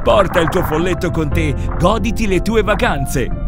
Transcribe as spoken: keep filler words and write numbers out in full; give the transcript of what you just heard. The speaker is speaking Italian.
Porta il tuo folletto con te, goditi le tue vacanze!